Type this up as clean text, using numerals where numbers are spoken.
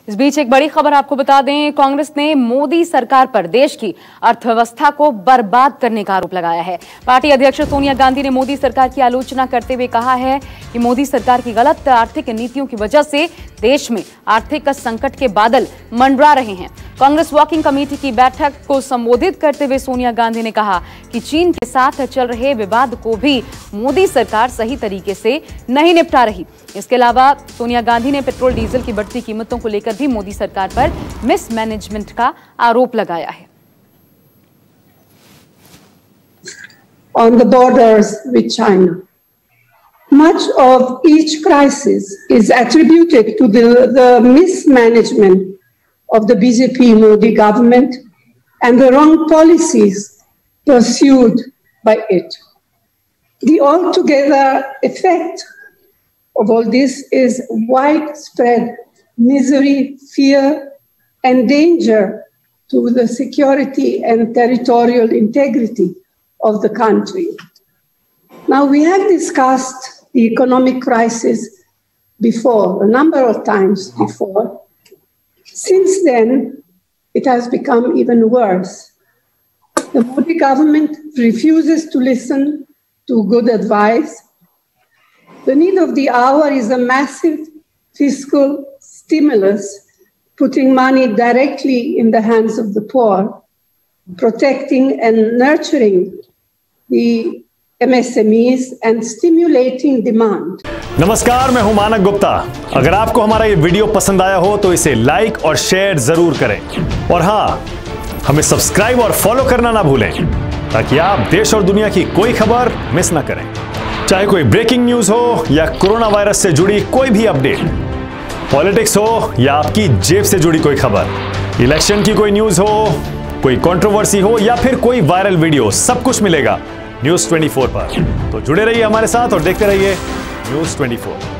इस बीच एक बड़ी खबर आपको बता दें, कांग्रेस ने मोदी सरकार पर देश की अर्थव्यवस्था को बर्बाद करने का आरोप लगाया है। पार्टी अध्यक्ष सोनिया गांधी ने मोदी सरकार की आलोचना करते हुए कहा है कि मोदी सरकार की गलत आर्थिक नीतियों की वजह से देश में आर्थिक संकट के बादल मंडरा रहे हैं। कांग्रेस वर्किंग कमेटी की बैठक को संबोधित करते हुए सोनिया गांधी ने कहा कि चीन के साथ चल रहे विवाद को भी मोदी सरकार सही तरीके से नहीं निपटा रही। इसके अलावा सोनिया गांधी ने पेट्रोल डीजल की बढ़ती कीमतों को लेकर भी मोदी सरकार पर मिसमैनेजमेंट का आरोप लगाया है। On the borders with China, much of each crisis is attributed to the mismanagement of the BJP Modi government and the wrong policies pursued by it. The altogether effect of all this is widespread misery, fear, and danger to the security and territorial integrity of the country. Now, we have discussed the economic crisis before, a number of times before. Since then, it has become even worse. The Modi government refuses to listen to good advice. The need of the hour is a massive fiscal stimulus, putting money directly in the hands of the poor, protecting and nurturing the MSMEs and stimulating demand. नमस्कार, मैं हूं मानक गुप्ता। अगर आपको हमारा ये video पसंद आया हो तो इसे लाइक और शेयर जरूर करें, और हाँ, हमें सब्सक्राइब और फॉलो करना ना भूलें ताकि आप देश और दुनिया की कोई खबर मिस ना करें। चाहे कोई ब्रेकिंग न्यूज हो या कोरोना वायरस से जुड़ी कोई भी अपडेट, पॉलिटिक्स हो या आपकी जेब से जुड़ी कोई खबर, इलेक्शन की कोई न्यूज हो, कोई कंट्रोवर्सी हो या फिर कोई वायरल वीडियो, सब कुछ मिलेगा न्यूज़ 24 पर। तो जुड़े रहिए हमारे साथ और देखते रहिए न्यूज़ 24।